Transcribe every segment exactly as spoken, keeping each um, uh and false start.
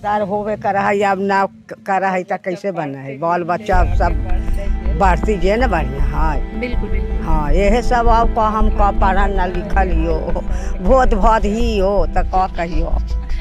तार होवे कर है अब ना कर है तो कैसे बना है बाल बच्चा सब बढ़ती जे न बढ़िया है बिल्कुल बिल्कुल। हाँ यही सब अब का हम का पढ़ा न लिखल हियो भोत भात ही हो तो का कहियो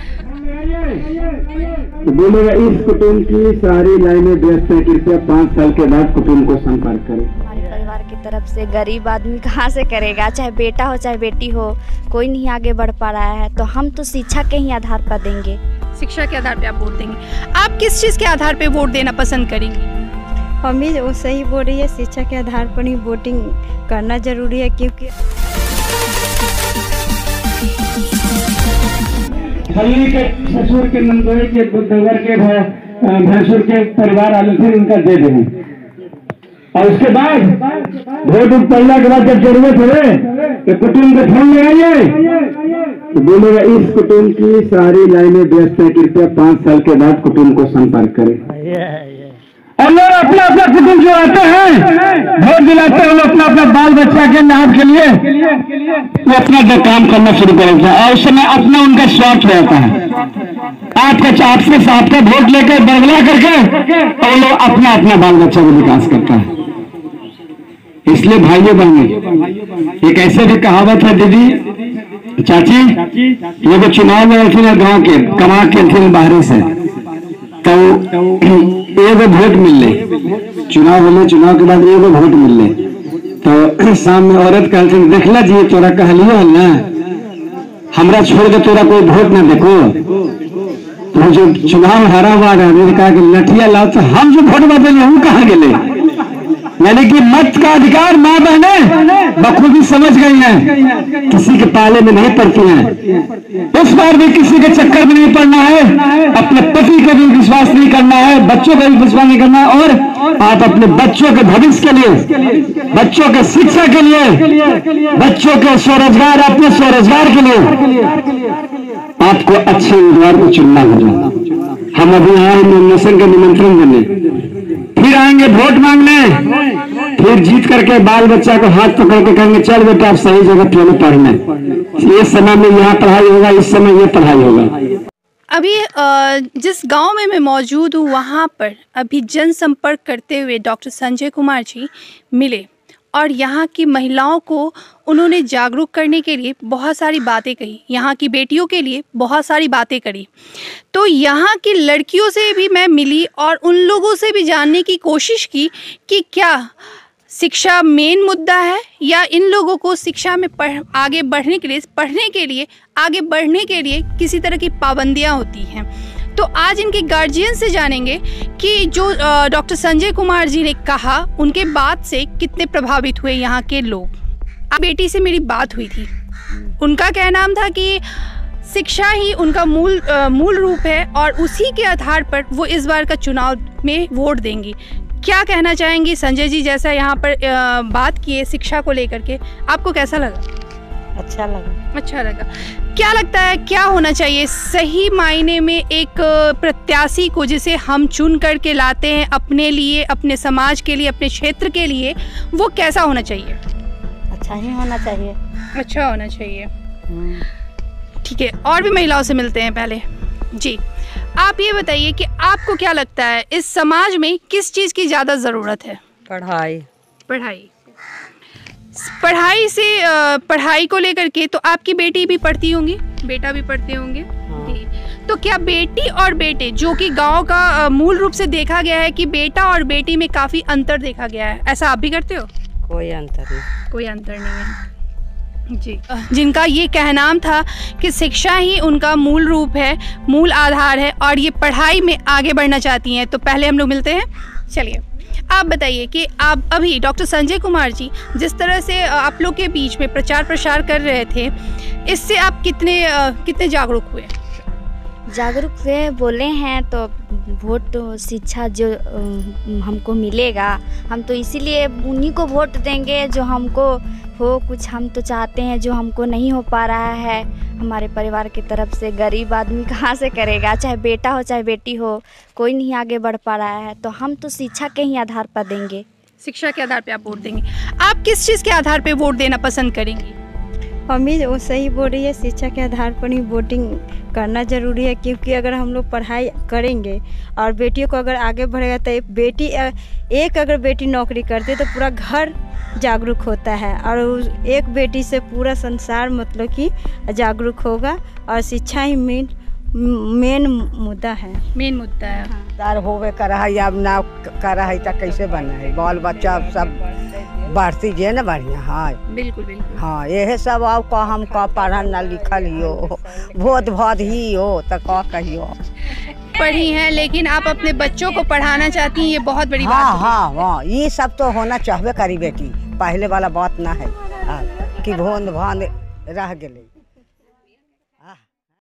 बोलेगा इस कुटुंब की सारी लाइनें व्यस्त है, कृपया पाँच साल के बाद कुटुंब को संपर्क करें। हमारे परिवार की तरफ से गरीब आदमी कहाँ से करेगा, चाहे बेटा हो चाहे बेटी हो, कोई नहीं आगे बढ़ पा रहा है, तो हम तो शिक्षा के ही आधार पर देंगे। शिक्षा के आधार पे आप वोट देंगे। आप किस चीज़ के आधार पे वोट देना पसंद करेंगी? हम भी वो सही बोल रही है, शिक्षा के आधार पर ही वोटिंग करना जरूरी है, क्योंकि हल्ली के ससुर के नंदोई के बुद्धवर के भैंसुर के परिवार आलू थे उनका दे देंगे और उसके बाद वोट पड़ने के बाद जब जरूरत हो तो कुटुंब का फोन लगाइए तो बोलेगा इस कुटुंब की सारी लाइनें व्यस्त है, कृपया पाँच साल के बाद कुटुंब को संपर्क करें। और लोग अपना अपना कुटुंब जो आते हैं वोट दिलाते हैं, अपना अपना बाल बच्चा के लाभ के लिए वो अपना जो काम करना शुरू करेंगे और उस समय अपना उनका स्वार्थ रहता है। आपका चाप से साहब का वोट लेकर बरगला करके और लोग अपना अपना बाल बच्चा का विकास करता है। इसलिए भाइयों बहनों एक ऐसे भी कहावत है दीदी चाची, ये चुनाव में थे ना गाँव के कमा के थे बाहर से तो एगो वोट मिल ले, चुनाव होले चुनाव के बाद एगो वोट मिल ले तो शाम में औरत कहते देखला जी तोरा कहलियो है ना हमरा छोड़ के तोरा कोई वोट ना देखो, तो जो चुनाव हारा हुआ है कहा कि लठिया लाओ, तो हम जो वोट बदले हम कहाँ गए? यानी कि मत का अधिकार माँ बहने बखूबी समझ गई हैं, किसी के पाले में नहीं पड़ती हैं। उस बार भी किसी के चक्कर में नहीं पड़ना है, अपने पति का भी विश्वास नहीं करना है, बच्चों का भी विश्वास नहीं करना है और आप अपने बच्चों के भविष्य के लिए, बच्चों के शिक्षा के लिए, बच्चों के स्वरोजगार, अपने स्वरोजगार के लिए आपको अच्छे उम्मीदवार को चुनना होगा। हम अभी आए हैं नॉमिनेशन का निमंत्रण देने, फिर आएंगे वोट मांगने, फिर जीत करके बाल बच्चा को हाथ पकड़ के कहेंगे चल बेटा आप सही जगह पे पढ़ना, इस समय में यहाँ पढ़ाई होगा, इस समय ये पढ़ाई होगा। अभी जिस गांव में मैं मौजूद हूँ वहाँ पर अभी जनसंपर्क करते हुए डॉक्टर संजय कुमार जी मिले और यहाँ की महिलाओं को उन्होंने जागरूक करने के लिए बहुत सारी बातें कही, यहाँ की बेटियों के लिए बहुत सारी बातें करी। तो यहाँ की लड़कियों से भी मैं मिली और उन लोगों से भी जानने की कोशिश की कि क्या शिक्षा मेन मुद्दा है या इन लोगों को शिक्षा में पढ़ आगे बढ़ने के लिए पढ़ने के लिए आगे बढ़ने के लिए किसी तरह की पाबंदियाँ होती हैं। तो आज इनके गार्जियन से जानेंगे कि जो डॉक्टर संजय कुमार जी ने कहा उनके बात से कितने प्रभावित हुए यहाँ के लोग। बेटी से मेरी बात हुई थी, उनका कहना था कि शिक्षा ही उनका मूल आ, मूल रूप है और उसी के आधार पर वो इस बार का चुनाव में वोट देंगी। क्या कहना चाहेंगी संजय जी, जैसा यहाँ पर आ, बात किए शिक्षा को लेकर के, आपको कैसा लगा? अच्छा लगा। अच्छा लगा। क्या लगता है क्या होना चाहिए सही मायने में एक प्रत्याशी को जिसे हम चुन करके लाते हैं अपने लिए, अपने समाज के लिए, अपने क्षेत्र के लिए, वो कैसा होना चाहिए? अच्छा ही होना चाहिए। अच्छा होना चाहिए, ठीक है। और भी महिलाओं से मिलते हैं पहले। जी, आप ये बताइए कि आपको क्या लगता है इस समाज में किस चीज़ की ज़्यादा ज़रूरत है? पढ़ाई। पढ़ाई पढ़ाई से पढ़ाई को लेकर के तो आपकी बेटी भी पढ़ती होंगी, बेटा भी पढ़ते होंगे। हाँ। तो क्या बेटी और बेटे, जो कि गांव का मूल रूप से देखा गया है कि बेटा और बेटी में काफ़ी अंतर देखा गया है, ऐसा आप भी करते हो? कोई अंतर नहीं। कोई अंतर नहीं है जी। जिनका ये कहना था कि शिक्षा ही उनका मूल रूप है, मूल आधार है और ये पढ़ाई में आगे बढ़ना चाहती हैं। तो पहले हम लोग मिलते हैं। चलिए आप बताइए कि आप अभी डॉक्टर संजय कुमार जी जिस तरह से आप लोग के बीच में प्रचार प्रसार कर रहे थे, इससे आप कितने कितने जागरूक हुए? जागरूक हुए बोले हैं तो वोट शिक्षा जो हमको मिलेगा, हम तो इसीलिए उन्हीं को वोट देंगे जो हमको हो कुछ हम तो चाहते हैं जो हमको नहीं हो पा रहा है। हमारे परिवार की तरफ से गरीब आदमी कहाँ से करेगा, चाहे बेटा हो चाहे बेटी हो, कोई नहीं आगे बढ़ पा रहा है, तो हम तो शिक्षा के ही आधार पर देंगे। शिक्षा के आधार पे आप वोट देंगे। आप किस चीज़ के आधार पे वोट देना पसंद करेंगी? अम्मी वो सही बोल रही है, शिक्षा के आधार पर ही वोटिंग करना ज़रूरी है, क्योंकि अगर हम लोग पढ़ाई करेंगे और बेटियों को अगर आगे बढ़ेगा तो एक बेटी एक अगर बेटी नौकरी करती है तो पूरा घर जागरूक होता है, और उस एक बेटी से पूरा संसार मतलब कि जागरूक होगा, और शिक्षा ही मेन मेन मुद्दा है मेन मुद्दा है। तार होवे कर है, अब ना कर है तो कैसे बना है, बाल बच्चा सब बढ़ती जे ना बढ़िया है। बिल्कुल बिल्कुल। हाँ यही सब अब का हम का पढ़ल ना लिखल हो, भोत भोद ही हो तो का कहियो। पढ़ी हैं लेकिन आप अपने बच्चों को पढ़ाना चाहती हैं, ये बहुत बड़ी हाँ बात है। हाँ हाँ ये सब तो होना चाहबे करी बेटी, पहले वाला बात ना है हाँ, कि भोंद भांद रह गए।